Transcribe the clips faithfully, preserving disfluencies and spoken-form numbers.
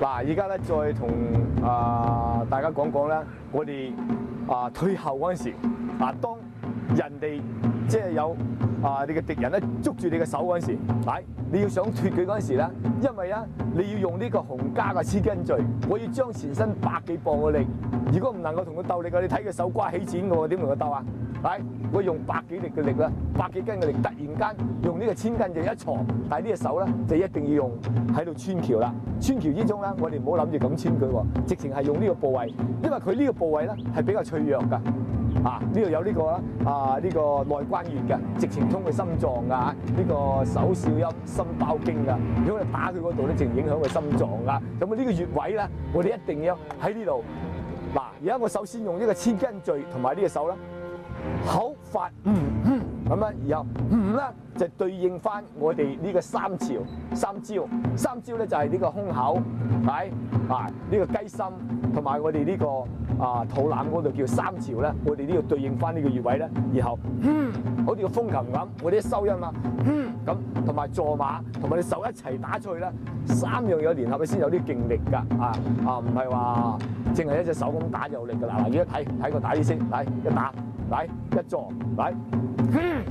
嗱，而家咧再同啊大家講講啦，我哋啊退後嗰陣時，嗱當人哋即係有啊你嘅敵人咧捉住你嘅手嗰陣時，係你要想脱佢嗰陣時咧，因為啊你要用呢個洪家嘅千斤墜，我要將全身百幾磅嘅力，如果唔能夠同佢鬥力嘅，你睇佢手瓜起剪嘅喎，點同佢鬥啊？係我用百幾力嘅力啦，百幾斤嘅力，突然間用呢個千斤墜一挫，但係呢隻手咧就一定要用喺度穿橋啦。穿橋之中咧，我哋唔好諗住咁穿佢喎，直情係用呢個部位，因為佢呢個部位咧係比較脆弱㗎。啊！呢度有呢個啦，啊呢個內關穴嘅，直情通佢心臟㗎，呢個手少陰心包經㗎。如果你打佢嗰度咧，直影響佢心臟㗎。咁啊呢個穴位咧，我哋一定要喺呢度。嗱，而家我首先用呢個千斤墜同埋呢隻手啦，口發嗯嗯咁樣，然後嗯咧就對應翻我哋呢個三朝三招，三招咧就係呢個胸口，係啊呢個雞心同埋我哋呢個。啊，肚腩嗰度叫三朝咧，我哋呢度對應翻呢個穴位咧，然後嗯，好似個風琴咁，我哋啲收音啊，嗯咁，同埋坐馬同埋你手一齊打出去咧，三樣嘢聯合你先有啲勁力㗎，啊啊唔係話淨係一隻手咁打有力㗎啦，嗱，而家睇睇個打啲先，嚟一打，嚟一坐，嚟，嗯，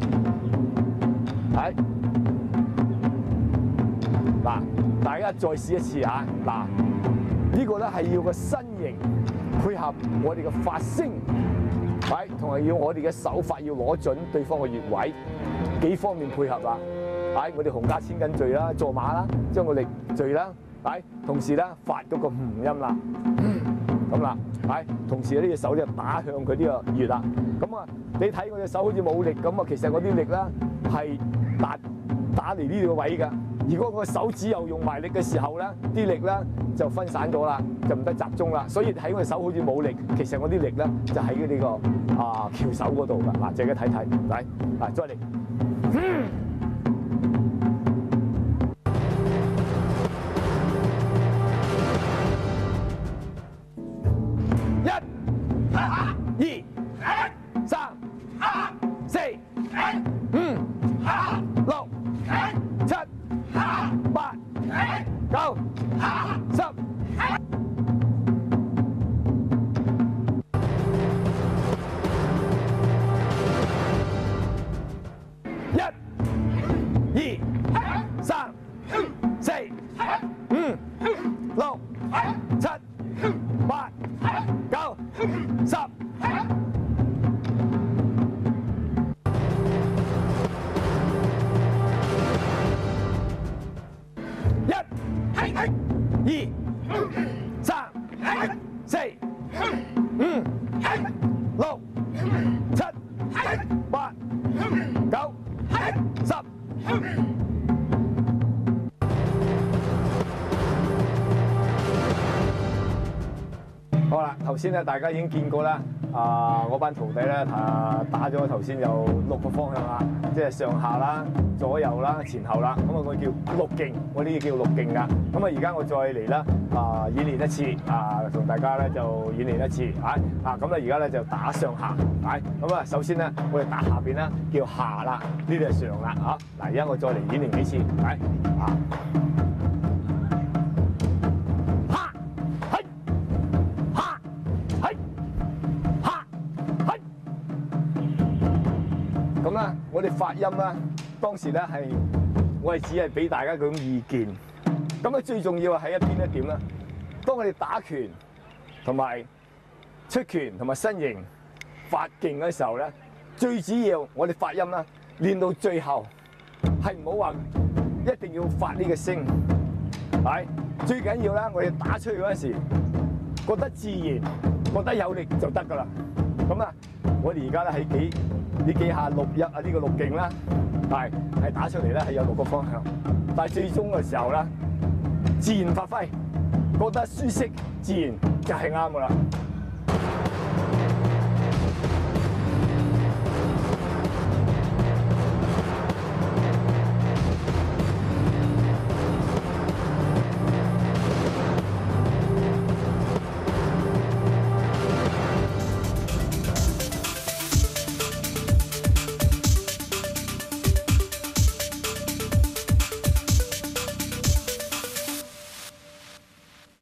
嚟，嗱，大家再試一次嚇，嗱，呢個咧係要個身形。配合我哋嘅發聲，係同埋要我哋嘅手法要攞準對方嘅穴位，幾方面配合啦。係我哋洪家千斤墜啦，坐馬啦，將個力墜啦，係同時咧發嗰個唔音啦，咁啦，係同時呢隻手就打向佢呢個穴啦。咁啊，你睇我隻手好似冇力咁啊，其實我啲力咧係打打嚟呢個位㗎。如果個手指又用埋力嘅時候咧，啲力咧就分散咗啦，就唔得集中啦。所以睇我隻手好似冇力，其實我啲力咧就喺呢個啊翹手嗰度㗎。嗱，大家睇睇，嚟，嗱再嚟，一、二、三、四、五、六、七。八、九、十，一、二、三、四、五、六、七、八、九、十。一、二、三、四、五、六、七、八、九、十。好啦，頭先咧大家已經見過啦，啊我班徒弟咧啊打咗頭先有六個方向啦，即係上下啦、左右啦、前後啦，咁啊我叫六勁，我呢啲叫六勁噶。咁啊而家我再嚟啦，啊演練一次，啊同大家咧就演練一次，啊啊咁咧而家咧就打上下，係咁啊首先咧我哋打下邊咧叫下啦，呢啲係上啦，嚇嗱而家我再嚟演練幾次，係啊。咁啦，我哋發音啦，當時咧係我係只係俾大家嗰種意見。咁啊最重要係喺一邊一點啦。當我哋打拳同埋出拳同埋身形發勁嘅時候咧，最主要我哋發音啦，練到最後係唔好話一定要發呢個聲，係最緊要啦。我哋打出去嗰陣時，覺得自然，覺得有力就得㗎啦。咁啊，我哋而家咧喺幾呢幾下六一啊，呢個六勁啦，係係打出嚟咧係有六個方向，但係最終嘅時候咧，自然發揮，覺得舒適，自然就係啱㗎啦。